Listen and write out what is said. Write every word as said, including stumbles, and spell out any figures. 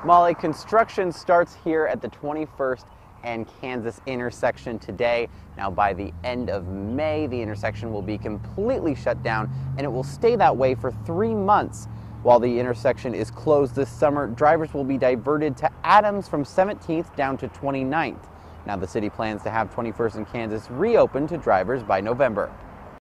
Molly, construction starts here at the twenty-first and Kansas intersection today. Now, by the end of May, the intersection will be completely shut down, and it will stay that way for three months. While the intersection is closed this summer, drivers will be diverted to Adams from seventeenth down to twenty-ninth. Now, the city plans to have twenty-first and Kansas reopened to drivers by November.